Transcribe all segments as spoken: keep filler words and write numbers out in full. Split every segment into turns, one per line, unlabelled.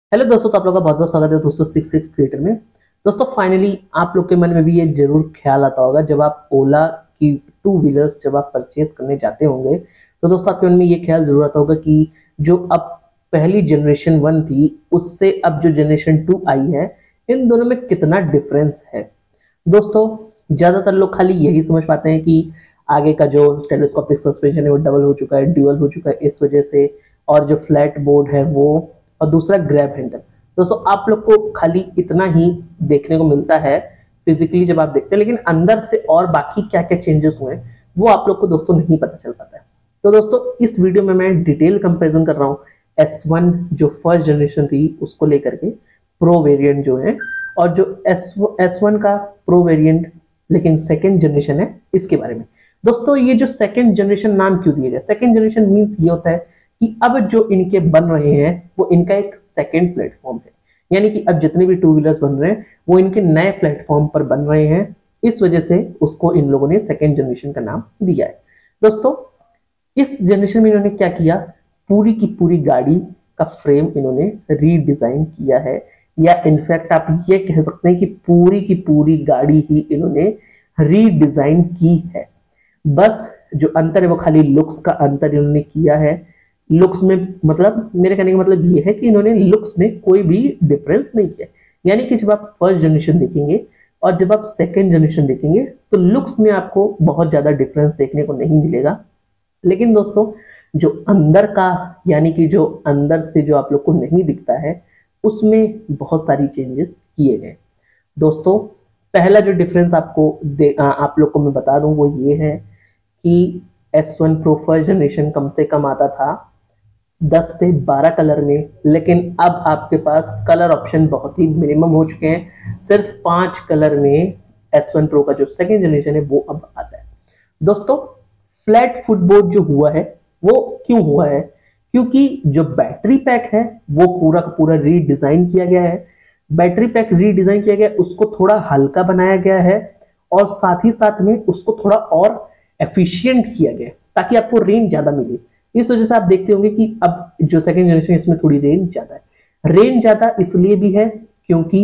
Hello दोस्तों, तो आप लोग का बहुत बहुत स्वागत है दोस्तों सिक्स सिक्स क्रिएटर में। दोस्तों फाइनली आप लोग के मन में भी ये जरूर ख्याल आता होगा, जब आप ओला की टू व्हीलर्स जब आप परचेज करने जाते होंगे तो दोस्तों आपके मन में ये ख्याल जरूर आता होगा कि जो अब पहली जनरेशन वन थी उससे अब जो जनरेशन टू आई है, इन दोनों में कितना डिफरेंस है। दोस्तों ज्यादातर लोग खाली यही समझ पाते हैं कि आगे का जो टेलीस्कोपिक सस्पेंशन है वो डबल हो चुका है, ड्यूअल हो चुका है इस वजह से, और जो फ्लैट बोर्ड है वो, और दूसरा ग्रैब हैंडल। दोस्तों आप लोग को खाली इतना ही देखने को मिलता है फिजिकली जब आप देखते हैं, लेकिन अंदर से और बाकी क्या क्या चेंजेस हुए हैं वो आप लोग को दोस्तों नहीं पता चल पाता है। तो दोस्तों इस वीडियो में मैं डिटेल कंपैरिजन कर रहा हूँ एस वन जो फर्स्ट जनरेशन थी उसको लेकर के प्रो वेरिएंट जो है, और जो एस एस वन का प्रो वेरिएंट लेकिन सेकेंड जनरेशन है इसके बारे में। दोस्तों ये जो सेकेंड जनरेशन नाम क्यों दिया गया, सेकेंड जनरेशन मीन्स ये होता है कि अब जो इनके बन रहे हैं वो इनका एक सेकेंड प्लेटफॉर्म है, यानी कि अब जितने भी टू व्हीलर्स बन रहे हैं वो इनके नए प्लेटफॉर्म पर बन रहे हैं, इस वजह से उसको इन लोगों ने सेकेंड जनरेशन का नाम दिया है। दोस्तों इस जनरेशन में इन्होंने क्या किया, पूरी की पूरी गाड़ी का फ्रेम इन्होंने रीडिजाइन किया है, या इनफैक्ट आप ये कह सकते हैं कि पूरी की पूरी गाड़ी ही इन्होंने रीडिजाइन की है। बस जो अंतर है वो खाली लुक्स का अंतर इन्होंने किया है। लुक्स में मतलब मेरे कहने का मतलब ये है कि इन्होंने लुक्स में कोई भी डिफरेंस नहीं किया, यानी कि जब आप फर्स्ट जनरेशन देखेंगे और जब आप सेकेंड जनरेशन देखेंगे तो लुक्स में आपको बहुत ज्यादा डिफरेंस देखने को नहीं मिलेगा, लेकिन दोस्तों जो अंदर का, यानी कि जो अंदर से जो आप लोग को नहीं दिखता है उसमें बहुत सारी चेंजेस किए गए। दोस्तों पहला जो डिफरेंस आपको दे आ, आप लोग को मैं बता दूं वो ये है कि S one pro first generation कम से कम आता था दस से बारह कलर में, लेकिन अब आपके पास कलर ऑप्शन बहुत ही मिनिमम हो चुके हैं, सिर्फ पांच कलर में एस वन प्रो का जो सेकेंड जनरेशन है वो अब आता है। दोस्तों फ्लैट फुटबोर्ड जो हुआ है वो क्यों हुआ है, क्योंकि जो बैटरी पैक है वो पूरा का पूरा रीडिजाइन किया गया है। बैटरी पैक रीडिजाइन किया गया, उसको थोड़ा हल्का बनाया गया है और साथ ही साथ में उसको थोड़ा और एफिशिएंट किया गया ताकि आपको रेंज ज्यादा मिले। इस वजह से आप देखते होंगे कि अब जो सेकेंड जनरेशन इसमें थोड़ी रेंज ज्यादा है। रेंज ज्यादा इसलिए भी है क्योंकि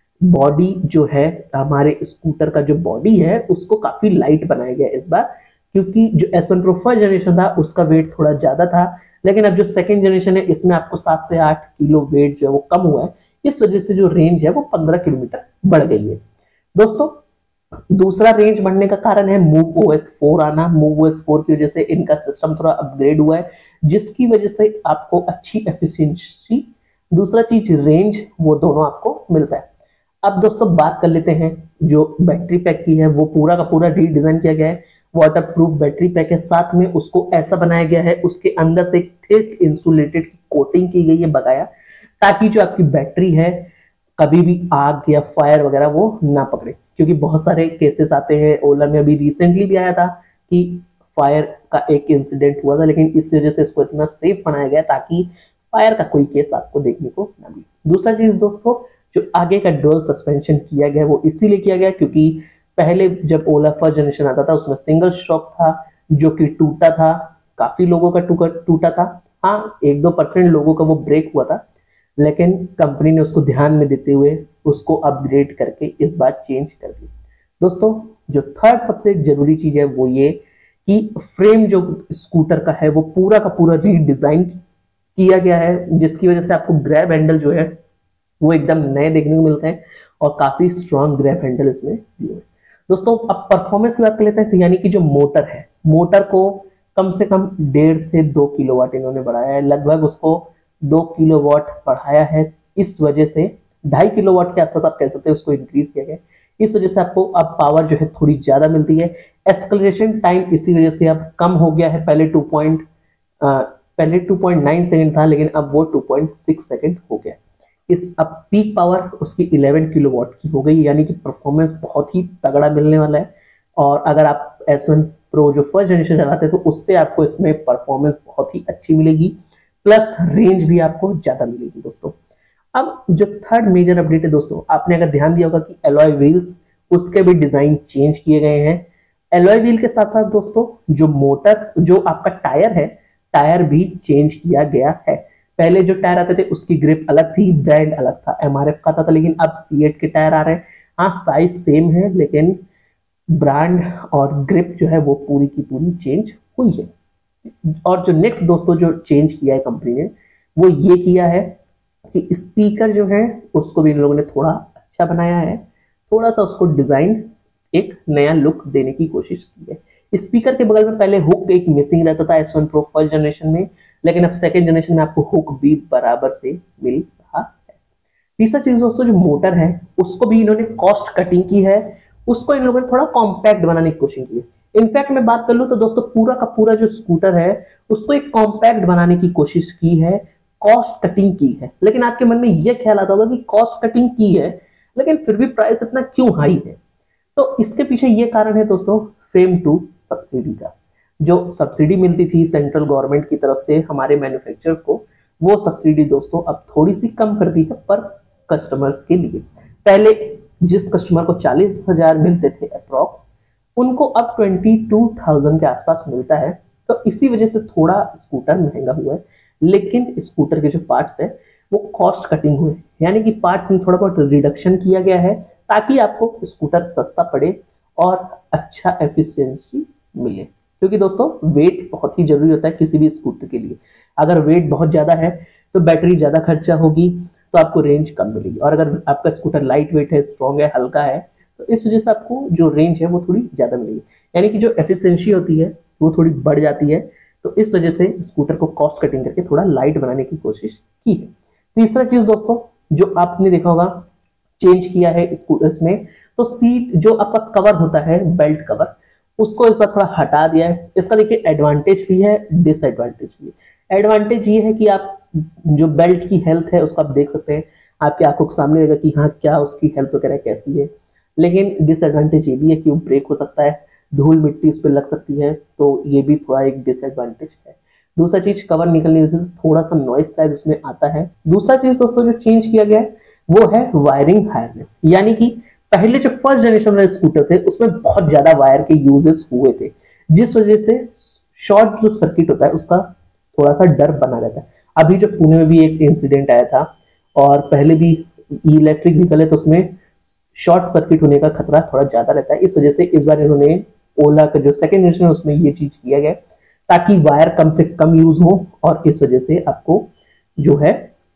बॉडी जो है, हमारे स्कूटर का जो बॉडी है उसको काफी लाइट बनाया गया इस बार, क्योंकि जो S one pro first generation था उसका वेट थोड़ा ज्यादा था, लेकिन अब जो सेकेंड जनरेशन है इसमें आपको सात से आठ किलो वेट जो है वो कम हुआ है, इस वजह से जो रेंज है वो पंद्रह किलोमीटर बढ़ गई है। दोस्तों दूसरा रेंज बढ़ने का कारण है मूव ओएस फोर आना। मूव ओएस फोर की वजह से इनका सिस्टम थोड़ा अपग्रेड हुआ है, जिसकी वजह से आपको अच्छी एफिशिएंसी, दूसरा चीज रेंज, वो दोनों आपको मिलता है। अब दोस्तों बात कर लेते हैं जो बैटरी पैक की है, वो पूरा का पूरा रीडिजाइन किया गया है, वाटर प्रूफ बैटरी पैक है, साथ में उसको ऐसा बनाया गया है उसके अंदर से थिक इंसुलेटेड की कोटिंग की गई है बकाया, ताकि जो आपकी बैटरी है कभी भी आग या फायर वगैरह वो ना पकड़े, क्योंकि बहुत सारे केसेस आते हैं। ओला में अभी रिसेंटली भी आया था कि फायर का एक इंसिडेंट हुआ था, लेकिन इस वजह से इसको इतना सेफ बनाया गया ताकि फायर का कोई केस आपको देखने को ना मिले। दूसरा चीज दोस्तों, जो आगे का डुअल सस्पेंशन किया गया वो इसीलिए किया गया क्योंकि पहले जब ओला फर्स्ट जनरेशन आता था उसमें सिंगल शॉक था जो कि टूटा था, काफी लोगों का टूटा था। हाँ एक दो परसेंट लोगों का वो ब्रेक हुआ था, लेकिन कंपनी ने उसको ध्यान में देते हुए उसको अपग्रेड करके इस बार चेंज कर दिया। दोस्तों जो थर्ड सबसे जरूरी चीज है वो ये कि फ्रेम जो स्कूटर का है वो पूरा का पूरा रीडिजाइन किया गया है, जिसकी वजह से आपको ग्रैब हैंडल जो है वो एकदम नए देखने को मिलते हैं और काफी स्ट्रॉन्ग ग्रैब हैंडल इसमें दिए हुए। दोस्तों अब परफॉर्मेंस की बात कर लेते हैं, तो यानी कि जो मोटर है, मोटर को कम से कम डेढ़ से दो किलोवाट इन्होंने बढ़ाया है, लगभग उसको दो किलोवाट बढ़ाया है, इस वजह से ढाई किलोवाट के आसपास आप कह सकते हैं उसको इंक्रीज किया गया, इस वजह से आपको अब पावर जो है थोड़ी ज्यादा मिलती है। एक्सेलरेशन टाइम इसी वजह से अब कम हो गया है, पहले टू पॉइंट पहले टू पॉइंट नाइन सेकंड था लेकिन अब वो टू पॉइंट सिक्स सेकंड हो गया। इस अब पीक पावर उसकी इलेवन किलोवाट की हो गई, यानी कि परफॉर्मेंस बहुत ही तगड़ा मिलने वाला है। और अगर आप एस वन प्रो जो फर्स्ट जनरेशन चलाते हैं तो उससे आपको इसमें परफॉर्मेंस बहुत ही अच्छी मिलेगी, प्लस रेंज भी आपको ज्यादा मिलेगी। दोस्तों अब जो थर्ड मेजर अपडेट है दोस्तों, आपने अगर ध्यान दिया होगा कि एलॉय व्हील्स उसके भी डिजाइन चेंज किए गए हैं। एलॉय व्हील के साथ साथ दोस्तों जो मोटर, जो आपका टायर है, टायर भी चेंज किया गया है। पहले जो टायर आते थे उसकी ग्रिप अलग थी, ब्रांड अलग था, एमआरएफ का आता था, लेकिन अब सी एट के टायर आ रहे हैं। हाँ साइज सेम है लेकिन ब्रांड और ग्रिप जो है वो पूरी की पूरी चेंज हुई है। और जो नेक्स्ट दोस्तों जो चेंज किया है कंपनी ने वो ये किया है कि स्पीकर जो है उसको भी इन लोगों ने थोड़ा अच्छा बनाया है, थोड़ा सा उसको डिजाइन एक नया लुक देने की कोशिश की है। स्पीकर के बगल में पहले हुक एक मिसिंग रहता था S one pro first generation में, लेकिन अब सेकेंड जनरेशन में आपको हुक भी बराबर से मिल रहा है। तीसरा चीज दोस्तों जो मोटर है उसको भी इन्होंने कॉस्ट कटिंग की है, उसको इन लोगों ने थोड़ा कॉम्पैक्ट बनाने की कोशिश की है। इनफैक्ट मैं बात कर लूं तो दोस्तों पूरा का पूरा जो स्कूटर है उसको एक कॉम्पैक्ट बनाने की कोशिश की है, कॉस्ट कटिंग की है। लेकिन आपके मन में यह ख्याल आता होगा कि कॉस्ट कटिंग की है लेकिन फिर भी प्राइस इतना क्यों हाई है? तो इसके पीछे ये कारण है दोस्तों फेम टू सब्सिडी का। जो सब्सिडी मिलती थी सेंट्रल गवर्नमेंट की तरफ से हमारे मैन्युफैक्चरर्स को, वो सब्सिडी दोस्तों अब थोड़ी सी कम कर दी है पर कस्टमर्स के लिए। पहले जिस कस्टमर को चालीस हजार मिलते थे अप्रॉक्स, उनको अब ट्वेंटी टू थाउजेंड के आसपास मिलता है। तो इसी वजह से थोड़ा स्कूटर महंगा हुआ है, लेकिन स्कूटर के जो पार्ट्स है वो कॉस्ट कटिंग हुए, यानी कि पार्ट्स में थोड़ा बहुत रिडक्शन किया गया है ताकि आपको स्कूटर सस्ता पड़े और अच्छा एफिशिएंसी मिले। क्योंकि दोस्तों वेट बहुत ही जरूरी होता है किसी भी स्कूटर के लिए। अगर वेट बहुत ज्यादा है तो बैटरी ज्यादा खर्चा होगी तो आपको रेंज कम मिलेगी, और अगर आपका स्कूटर लाइट वेट है, स्ट्रॉन्ग है, हल्का है, तो इस वजह से आपको जो रेंज है वो थोड़ी ज्यादा मिलेगी, यानी कि जो एफिशिएंसी होती है वो थोड़ी बढ़ जाती है। तो इस वजह से स्कूटर को कॉस्ट कटिंग करके थोड़ा लाइट बनाने की कोशिश की है। तीसरा चीज दोस्तों जो आपने देखा होगा चेंज किया है स्कूटर्स में, तो सीट जो आपका कवर होता है बेल्ट कवर, उसको इस बार थोड़ा हटा दिया है। इसका देखिए एडवांटेज भी है, डिसएडवांटेज भी है। एडवांटेज ये है कि आप जो बेल्ट की हेल्थ है उसको आप देख सकते हैं, आपकी आंखों के सामने रहेगा कि हाँ क्या उसकी हेल्थ वगैरह कैसी है। लेकिन डिसएडवांटेज ये भी है कि वो ब्रेक हो सकता है, धूल मिट्टी उस पर लग सकती है, तो ये भी थोड़ा एक डिसएडवांटेज है। दूसरा चीज कवर निकलने की वजह से थोड़ा सा नॉइस शायद उसमें आता है। दूसरा चीज दोस्तों जो चेंज किया गया है वो है वायरिंग हार्नेस, यानी कि पहले जो फर्स्ट जनरेशन वाले स्कूटर थे उसमें बहुत ज्यादा वायर के यूजेस हुए थे, जिस वजह से शॉर्ट जो सर्किट होता है उसका थोड़ा सा डर बना रहता है। अभी जो पुणे में भी एक इंसिडेंट आया था और पहले भी इलेक्ट्रिक व्हीकल है तो उसमें शॉर्ट सर्किट होने का खतरा थोड़ा ज्यादा रहता है। इस वजह से इस बार इन्होंने ओला का जो सेकेंड जनरेशन है उसमें ये चीज किया गया ताकि वायर कम से कम यूज हो, और इस वजह से आपको जो है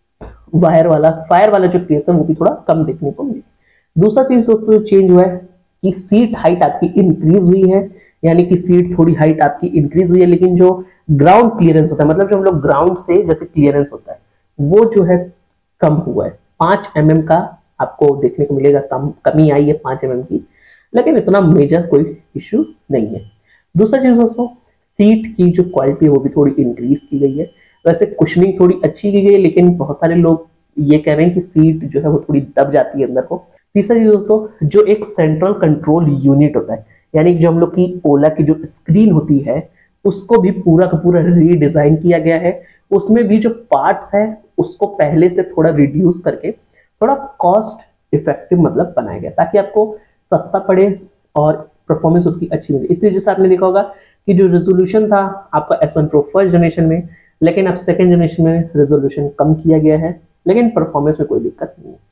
वायर वाला फायर वाला जो केस है वो भी थोड़ा कम देखने को मिले। दूसरा चीज दोस्तों जो चेंज हुआ है कि सीट हाइट आपकी इंक्रीज हुई है, यानी कि सीट थोड़ी हाइट आपकी इंक्रीज हुई है, लेकिन जो ग्राउंड क्लियरेंस होता है, मतलब जो हम लोग ग्राउंड से जैसे क्लियरेंस होता है वो जो है कम हुआ है। पांच एम एम का आपको देखने को मिलेगा, कम कमी आई है पांच एम एम की, लेकिन इतना मेजर कोई इश्यू नहीं है। दूसरा चीज दोस्तों सीट की जो क्वालिटी है वो भी थोड़ी इंक्रीज की गई है। वैसे कुशनिंग थोड़ी अच्छी की गई है, लेकिन बहुत सारे लोग ये कह रहे हैं कि सीट जो है वो थोड़ी दब जाती है अंदर को। तीसरा चीज दोस्तों जो एक सेंट्रल कंट्रोल यूनिट होता है, यानी जो हम लोग की ओला की जो स्क्रीन होती है उसको भी पूरा का पूरा रीडिजाइन किया गया है। उसमें भी जो पार्ट्स है उसको पहले से थोड़ा रिड्यूस करके थोड़ा कॉस्ट इफेक्टिव मतलब बनाया गया ताकि आपको सस्ता पड़े और परफॉर्मेंस उसकी अच्छी मिले। इसी वजह से आपने देखा होगा कि जो रेजोल्यूशन था आपका S one pro first generation में, लेकिन अब सेकेंड जनरेशन में रेजोल्यूशन कम किया गया है, लेकिन परफॉर्मेंस में कोई दिक्कत नहीं है।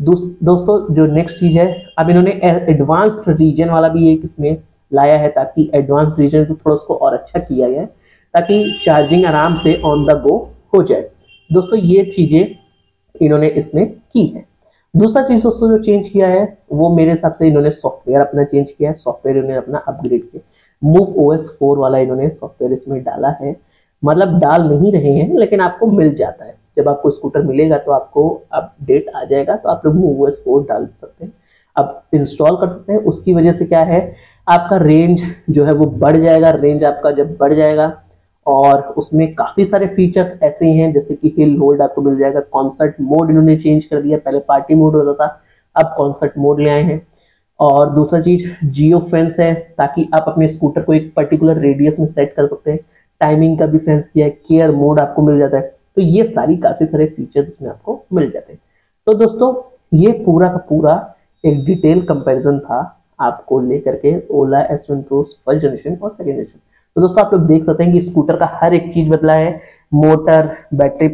दोस्तों जो नेक्स्ट चीज है, अब इन्होंने एडवांस्ड रीजन वाला भी एक इसमें लाया है ताकि एडवांस रीजन को थोड़ा उसको और अच्छा किया गया है ताकि चार्जिंग आराम से ऑन द गो हो जाए। दोस्तों ये चीजें इन्होंने इसमें की है। दूसरा चीज दोस्तों जो चेंज किया है वो मेरे हिसाब से इन्होंने सॉफ्टवेयर अपना चेंज किया है, सॉफ्टवेयर इन्होंने अपना अपग्रेड किया। मूव ओएस फोर वाला इन्होंने सॉफ्टवेयर इसमें डाला है, मतलब डाल नहीं रहे हैं लेकिन आपको मिल जाता है। जब आपको स्कूटर मिलेगा तो आपको अपडेट आ जाएगा, तो आप लोग मूव ओएस फोर डाल सकते हैं, अब इंस्टॉल कर सकते हैं। उसकी वजह से क्या है आपका रेंज जो है वो बढ़ जाएगा। रेंज आपका जब बढ़ जाएगा और उसमें काफी सारे फीचर्स ऐसे ही हैं जैसे कि हिल होल्ड आपको मिल जाएगा। कॉन्सर्ट मोड इन्होंने चेंज कर दिया, पहले पार्टी मोड होता था, अब कॉन्सर्ट मोड ले आए हैं। और दूसरा चीज जियो फेंस है ताकि आप अपने स्कूटर को एक पर्टिकुलर रेडियस में सेट कर सकते हैं। टाइमिंग का भी फेंस किया है, केयर मोड आपको मिल जाता है। तो ये सारी काफी सारे फीचर्स इसमें आपको मिल जाते हैं। तो दोस्तों ये पूरा का पूरा एक डिटेल कंपैरिजन था आपको लेकर के Ola S one pro first generation और सेकेंड जनरेशन। तो दोस्तों आप लोग देख सकते हैं कि स्कूटर का हर एक चीज बदला है, मोटर, बैटरी पैक,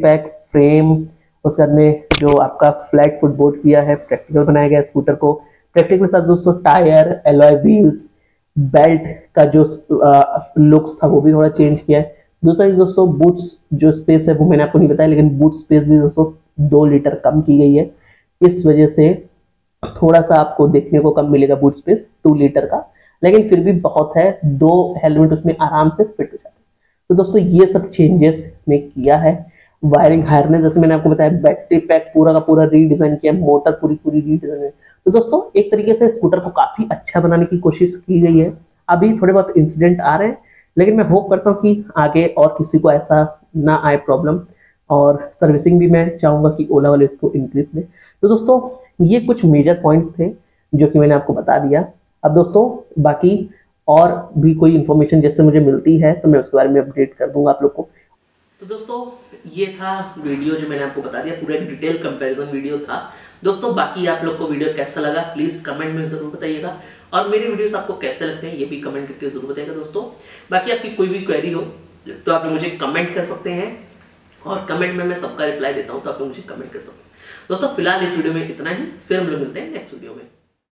फ्रेम, उसके बाद में जो आपका फ्लैट फुटबोर्ड किया है, प्रैक्टिकल बनाया गया स्कूटर को। प्रैक्टिकल के साथ दोस्तों टायर, एलॉय व्हील्स, बेल्ट का जो लुक्स था वो भी थोड़ा चेंज किया है। दूसरा चीज दोस्तों, बूट्स जो स्पेस है वो मैंने आपको नहीं बताया, लेकिन बूट स्पेस भी दोस्तों दो लीटर कम की गई है। इस वजह से थोड़ा सा आपको देखने को कम मिलेगा बूट स्पेस टू लीटर का, लेकिन फिर भी बहुत है, दो हेलमेट उसमें आराम से फिट हो जाते हैं। तो दोस्तों ये सब चेंजेस इसमें किया है। वायरिंग हार्नेस जैसे मैंने आपको बताया, बैटरी पैक पूरा का पूरा रीडिजाइन किया, मोटर पूरी पूरी रीडिजाइन है। तो दोस्तों एक तरीके से स्कूटर को काफी अच्छा बनाने की कोशिश की गई है। अभी थोड़े बहुत इंसिडेंट आ रहे हैं, लेकिन मैं होप करता हूँ कि आगे और किसी को ऐसा ना आए प्रॉब्लम, और सर्विसिंग भी मैं चाहूंगा कि ओला वाले इसको इंक्रीज दें। तो दोस्तों ये कुछ मेजर पॉइंट्स थे जो कि मैंने आपको बता दिया। अब दोस्तों बाकी और भी कोई इंफॉर्मेशन जैसे मुझे मिलती है तो मैं उसके बारे में अपडेट कर दूंगा आप लोग को। तो दोस्तों ये था वीडियो जो मैंने आपको बता दिया, पूरा एक डिटेल कंपैरिजन वीडियो था। दोस्तों बाकी आप लोग को वीडियो कैसा लगा प्लीज कमेंट में जरूर बताइएगा, और मेरे वीडियोस आपको कैसे लगते हैं ये भी कमेंट करके जरूर बताइएगा। दोस्तों बाकी आपकी कोई भी क्वेरी हो तो आप मुझे कमेंट कर सकते हैं, और कमेंट में मैं सबका रिप्लाई देता हूं, तो आप मुझे कमेंट कर सकते हैं। दोस्तों फिलहाल इस वीडियो में इतना ही, फिर हम लोग मिलते हैं नेक्स्ट वीडियो में।